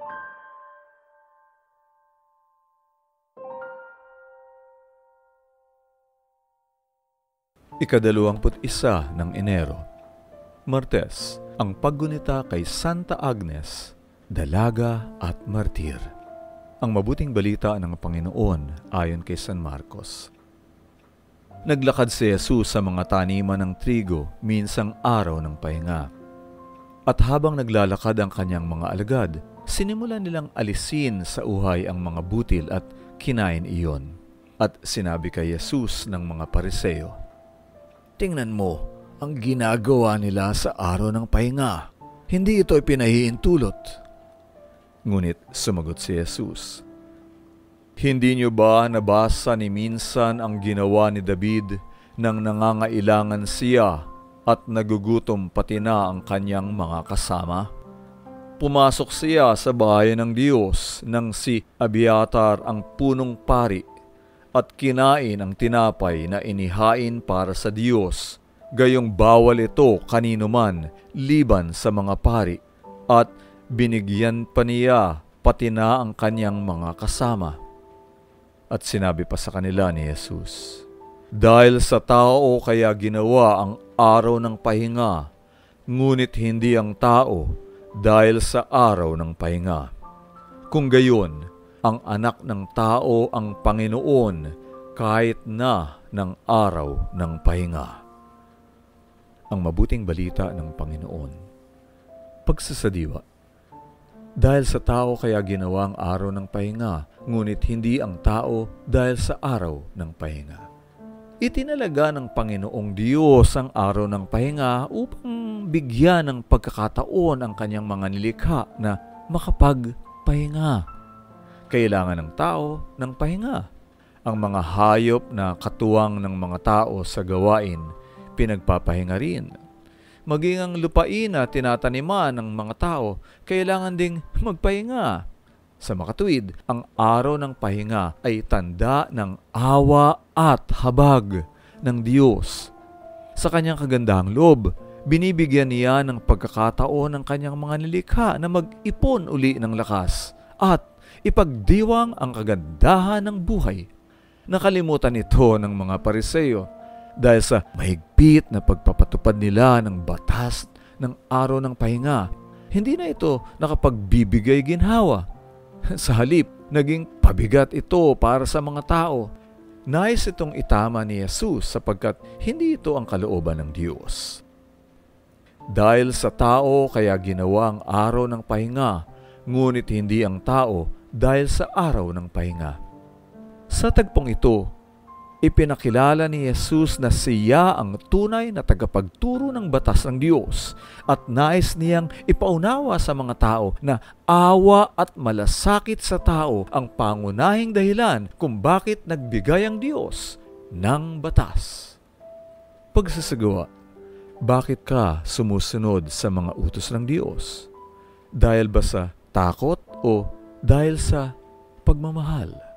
Ika-21 ng Enero, Martes, ang paggunita kay Santa Agnes, Dalaga at Martir. Ang mabuting balita ng Panginoon ayon kay San Marcos. Naglakad si Jesus sa mga taniman ng trigo minsang araw ng pahinga. At habang naglalakad ang kanyang mga alagad, sinimulan nilang alisin sa uhay ang mga butil at kinain iyon. At sinabi kay Jesus ng mga Pariseo, "Tingnan mo ang ginagawa nila sa araw ng pahinga. Hindi ito ipinahihintulot." Ngunit sumagot si Jesus, "Hindi niyo ba nabasa ni minsan ang ginawa ni David nang nangangailangan siya at nagugutom pati na ang kanyang mga kasama? Pumasok siya sa bayan ng Diyos nang si Abiatar ang punong pari at kinain ang tinapay na inihain para sa Diyos, gayong bawal ito kanino man liban sa mga pari, at binigyan pa niya pati na ang kanyang mga kasama." At sinabi pa sa kanila ni Jesus, "Dahil sa tao kaya ginawa ang araw ng pahinga, ngunit hindi ang tao dahil sa araw ng pahinga. Kung gayon, ang anak ng tao ang Panginoon kahit na ng araw ng pahinga." Ang mabuting balita ng Panginoon. Pagsasadiwa. Dahil sa tao kaya ginawa ang araw ng pahinga, ngunit hindi ang tao dahil sa araw ng pahinga. Itinalaga ng Panginoong Diyos ang araw ng pahinga upang bigyan ng pagkakataon ang kanyang mga nilikha na makapagpahinga. Kailangan ng tao ng pahinga. Ang mga hayop na katuwang ng mga tao sa gawain, pinagpapahinga rin. Maging ang lupain na tinataniman ng mga tao, kailangan ding magpahinga. Sa makatuwid, ang araw ng pahinga ay tanda ng awa at habag ng Diyos. Sa kanyang kagandahang loob, binibigyan niya ng pagkakataon ng kanyang mga nilikha na mag-ipon uli ng lakas at ipagdiwang ang kagandahan ng buhay. Nakalimutan ito ng mga Pariseo dahil sa mahigpit na pagpapatupad nila ng batas ng araw ng pahinga. Hindi na ito nakapagbibigay ginhawa. Sa halip, naging pabigat ito para sa mga tao. Nais itong itama ni Jesus sapagkat hindi ito ang kalooban ng Diyos. Dahil sa tao kaya ginawa ang araw ng pahinga, ngunit hindi ang tao dahil sa araw ng pahinga. Sa tagpong ito, ipinakilala ni Jesus na siya ang tunay na tagapagturo ng batas ng Diyos at nais niyang ipaunawa sa mga tao na awa at malasakit sa tao ang pangunahing dahilan kung bakit nagbigay ang Diyos ng batas. Pagsasagawa, bakit ka sumusunod sa mga utos ng Diyos? Dahil ba sa takot o dahil sa pagmamahal?